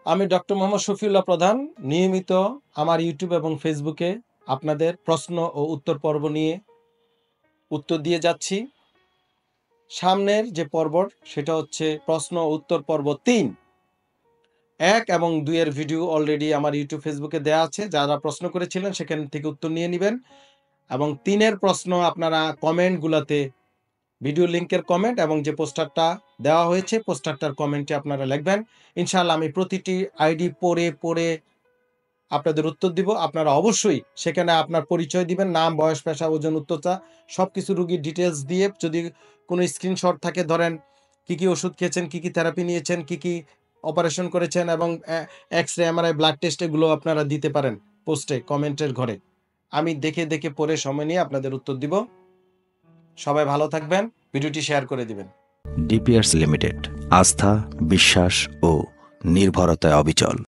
আমি ডক্টর মোহাম্মদ শফিউল্লাহ প্রধান নিয়মিত আমার ইউটিউব এবং ফেসবুকে আপনাদের প্রশ্ন ও উত্তর পর্ব নিয়ে উত্তর দিয়ে যাচ্ছি। সামনের যে পর্ব সেটা হচ্ছে প্রশ্ন ও উত্তর পর্ব ৩। ১ এবং ২ এর ভিডিও অলরেডি আমার ইউটিউব ফেসবুকে দেয়া আছে। যারা প্রশ্ন করেছিলেন সেখান থেকে উত্তর নিয়ে নিবেন এবং ৩ এর প্রশ্ন আপনারা কমেন্টগুলাতে ভিডিও লিংকের কমেন্ট এবং যে পোস্টারটা দেওয়া হয়েছে পোস্টারটার কমেন্টে আপনারা লিখবেন। ইনশাআল্লাহ আমি প্রতিটি আইডি পড়ে আপনাদের উত্তর দিব। আপনারা অবশ্যই সেখানে আপনার পরিচয় দিবেন। নাম, বয়স, পেশা, ওজন, উচ্চতা সবকিছু রোগীর ডিটেইলস দিয়ে যদি কোনো স্ক্রিনশট থাকে ধরেন কি ওষুধ খেয়েছেন, কি থেরাপি নিয়েছেন, কি অপারেশন করেছেন এবং এক্স-রে, এমআরআই, ব্লাড টেস্ট এগুলো আপনারা দিতে পারেন পোস্টে কমেন্টের ঘরে। আমি দেখে পড়ে সময় নিয়ে আপনাদের উত্তর দিব। সবাই ভালো থাকবেন। ভিডিওটি শেয়ার করে দিবেন। ডিপিয়ার্স লিমিটেড, আস্থা, বিশ্বাস ও নির্ভরতায় অবিচল।